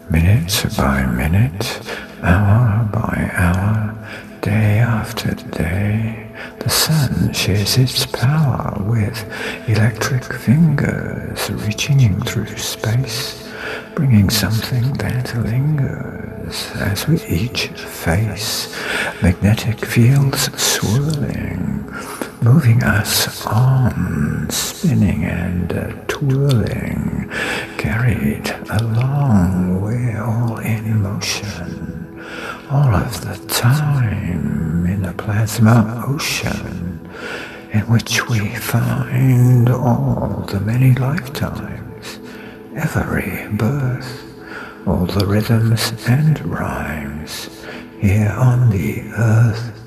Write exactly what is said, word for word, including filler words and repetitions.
minute by minute, hour by hour, day after day, the sun shares its power with electric fingers reaching through space, bringing something that lingers as we each face magnetic fields swirling, moving us on, spinning and uh, twirling, carried along, we're all in motion, all of the time in a plasma ocean, in which we find all the many lifetimes, every birth, all the rhythms and rhymes here on the earth